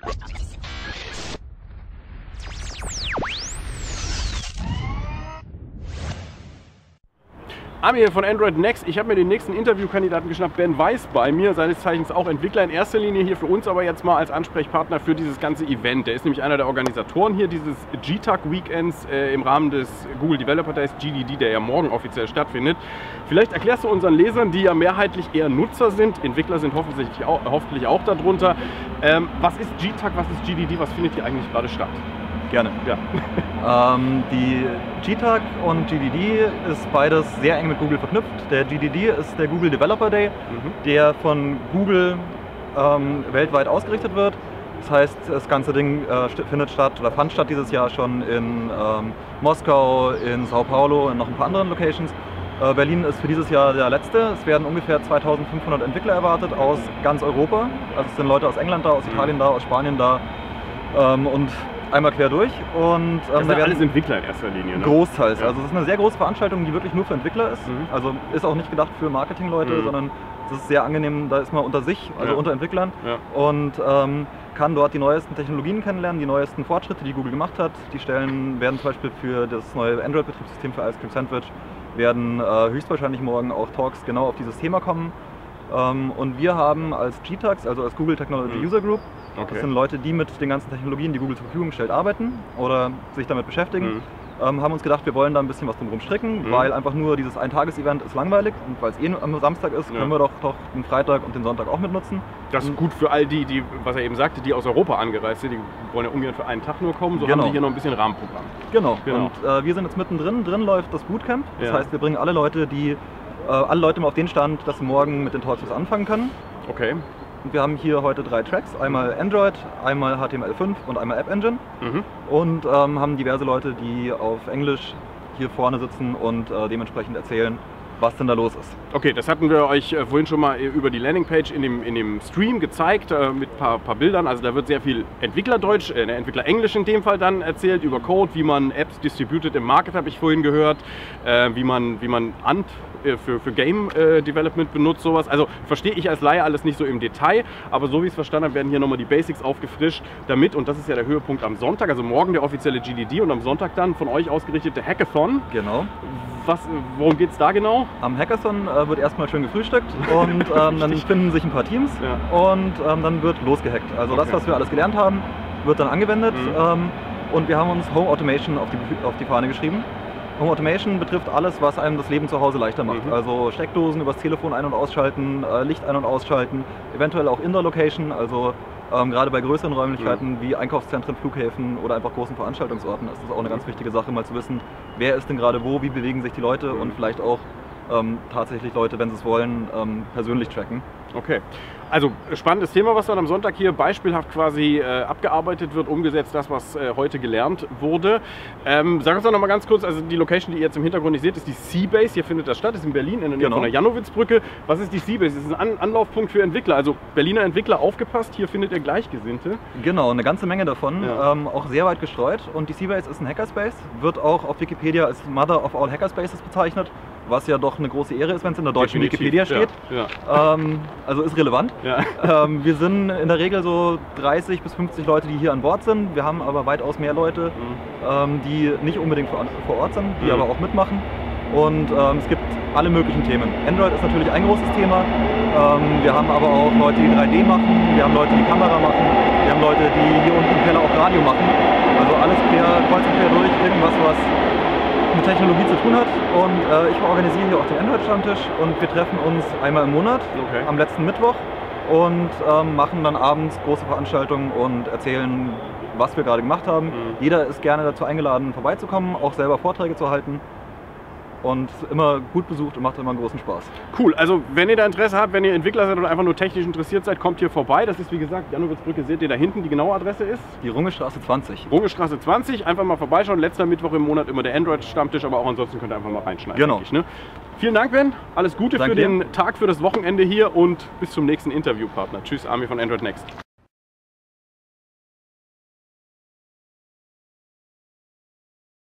Ami hier von Android Next. Ich habe mir den nächsten Interviewkandidaten geschnappt, Ben Weiß bei mir, seines Zeichens auch Entwickler in erster Linie hier für uns, aber jetzt mal als Ansprechpartner für dieses ganze Event. Der ist nämlich einer der Organisatoren hier dieses GTAC Weekends im Rahmen des Google Developer Days GDD, der ja morgen offiziell stattfindet. Vielleicht erklärst du unseren Lesern, die ja mehrheitlich eher Nutzer sind, Entwickler sind hoffentlich auch darunter. Was ist GTAC, was ist GDD, was findet hier eigentlich gerade statt? Gerne. Ja. Die GTAC und GDD ist beides sehr eng mit Google verknüpft. Der GDD ist der Google Developer Day, der von Google weltweit ausgerichtet wird. Das heißt, das ganze Ding findet statt oder fand statt dieses Jahr schon in Moskau, in Sao Paulo und noch ein paar anderen Locations. Berlin ist für dieses Jahr der letzte. Es werden ungefähr 2500 Entwickler erwartet aus ganz Europa. Also es sind Leute aus England da, aus Italien da, aus Spanien da und einmal quer durch. Und, das sind alles Entwickler in erster Linie, ne? Großteils. Ja. Also es ist eine sehr große Veranstaltung, die wirklich nur für Entwickler ist. Also ist auch nicht gedacht für Marketingleute, sondern es ist sehr angenehm, da ist man unter sich, also unter Entwicklern. Und kann dort die neuesten Technologien kennenlernen, die neuesten Fortschritte, die Google gemacht hat. Die werden zum Beispiel für das neue Android-Betriebssystem für Ice Cream Sandwich werden höchstwahrscheinlich morgen auch Talks genau auf dieses Thema kommen. Und wir haben als GTACs, also als Google Technology User Group, das sind Leute, die mit den ganzen Technologien, die Google zur Verfügung stellt, arbeiten oder sich damit beschäftigen, haben uns gedacht, wir wollen da ein bisschen was drumherum stricken, weil einfach nur dieses Eintages-Event ist langweilig und weil es eh am Samstag ist, können wir doch den Freitag und den Sonntag auch mitnutzen. Das ist gut für all die, was er eben sagte, die aus Europa angereist sind, die wollen ja ungern für einen Tag nur kommen, so haben die hier noch ein bisschen Rahmenprogramm. Genau. Und wir sind jetzt mittendrin, drin läuft das Bootcamp, das heißt, wir bringen alle Leute mal auf den Stand, dass sie morgen mit den Talks was anfangen können. Okay. Und wir haben hier heute 3 Tracks, einmal Android, einmal HTML5 und einmal App Engine. Und haben diverse Leute, die auf Englisch hier vorne sitzen und dementsprechend erzählen, was denn da los ist. Okay, das hatten wir euch vorhin schon mal über die Landingpage in dem Stream gezeigt mit ein paar Bildern. Also da wird sehr viel Entwicklerdeutsch, Entwicklerenglisch in dem Fall dann erzählt, über Code, wie man Apps distributed im Market, habe ich vorhin gehört, wie man Ant für Game Development benutzt, sowas. Also verstehe ich als Laie alles nicht so im Detail, aber so wie ich es verstanden habe, werden hier nochmal die Basics aufgefrischt, damit, und das ist ja der Höhepunkt am Sonntag, also morgen der offizielle GDD und am Sonntag dann von euch ausgerichtete Hackathon. Genau. Worum geht es da genau? Am Hackathon wird erstmal schön gefrühstückt und dann finden sich ein paar Teams und dann wird losgehackt. Also das, was wir alles gelernt haben, wird dann angewendet und wir haben uns Home Automation auf die Fahne geschrieben. Home Automation betrifft alles, was einem das Leben zu Hause leichter macht. Also Steckdosen übers Telefon ein- und ausschalten, Licht ein- und ausschalten, eventuell auch Indoor Location, also gerade bei größeren Räumlichkeiten wie Einkaufszentren, Flughäfen oder einfach großen Veranstaltungsorten ist das auch eine ganz wichtige Sache, mal zu wissen, wer ist denn gerade wo, wie bewegen sich die Leute und vielleicht auch tatsächlich Leute, wenn sie es wollen, persönlich tracken. Okay, also spannendes Thema, was dann am Sonntag hier beispielhaft quasi abgearbeitet wird, umgesetzt, das, was heute gelernt wurde. Sag uns doch noch mal ganz kurz, also die Location, die ihr jetzt im Hintergrund nicht seht, ist die Seabase, hier findet das statt, ist in Berlin, in der Nähe von der Janowitzbrücke. Was ist die Seabase? Das ist ein Anlaufpunkt für Entwickler, also Berliner Entwickler, aufgepasst, hier findet ihr Gleichgesinnte. Genau, eine ganze Menge davon, auch sehr weit gestreut, und die Seabase ist ein Hackerspace, wird auch auf Wikipedia als Mother of all Hackerspaces bezeichnet, was ja doch eine große Ehre ist, wenn es in der deutschen Wikipedia steht. Also ist relevant. Wir sind in der Regel so 30 bis 50 Leute, die hier an Bord sind. Wir haben aber weitaus mehr Leute, die nicht unbedingt vor Ort sind, die aber auch mitmachen. Und es gibt alle möglichen Themen. Android ist natürlich ein großes Thema. Wir haben aber auch Leute, die 3D machen. Wir haben Leute, die Kamera machen. Wir haben Leute, die hier unten im Keller auch Radio machen. Also alles kreuz und quer durch, irgendwas, was mit Technologie zu tun hat, und ich organisiere hier auch den Android-Stammtisch und wir treffen uns einmal im Monat, am letzten Mittwoch, und machen dann abends große Veranstaltungen und erzählen, was wir gerade gemacht haben. Jeder ist gerne dazu eingeladen, vorbeizukommen, auch selber Vorträge zu halten. Und immer gut besucht und macht immer einen großen Spaß. Cool, also wenn ihr da Interesse habt, wenn ihr Entwickler seid oder einfach nur technisch interessiert seid, kommt hier vorbei. Das ist, wie gesagt, Janowitzbrücke, seht ihr da hinten, die genaue Adresse ist? Die Rungestraße 20. Rungestraße 20, einfach mal vorbeischauen. Letzter Mittwoch im Monat immer der Android-Stammtisch, aber auch ansonsten könnt ihr einfach mal reinschneiden. Genau. Ne? Vielen Dank, Ben. Alles Gute für den Tag, für das Wochenende hier und bis zum nächsten Interviewpartner. Tschüss, Ami von Android Next.